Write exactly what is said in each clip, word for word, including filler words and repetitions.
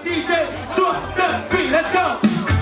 D J 做的 beat，Let's go。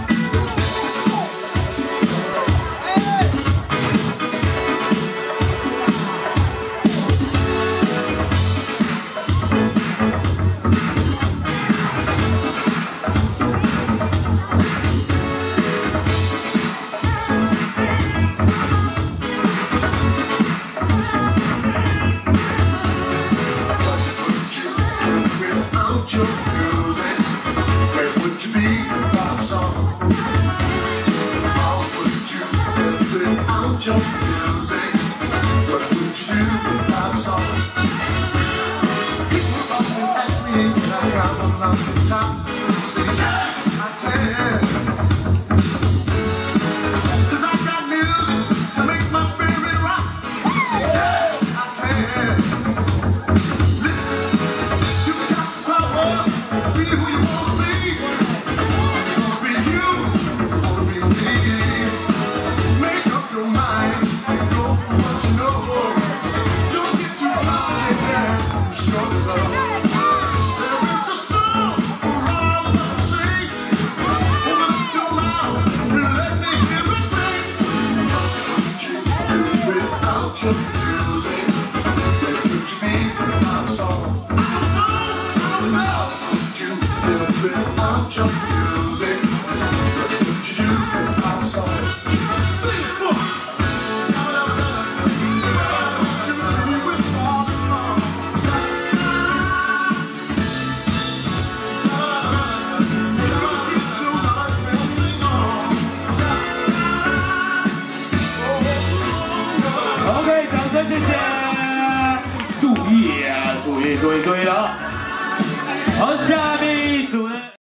Your music, where would you be without a song? How would you live without your music? What would you do without a song? People often ask me when I count on mountain top. I say yes, I can. 'Cause I got music to make my spirit rock. I say yes, I can. Be who you wanna be. Wanna be you, wanna be me. Make up your mind and go for what you know. Don't get too complicated, show the love. There is a song for all of us to sing. Open up your mouth and let me hear it ring. What would you do without your music? Where would you be without a song? I don't know, I don't know. Without your music, what would you do without a song? Sing it for me. Without a song. OK， 掌声谢谢，注意啊，注意注意注意了。好，下面。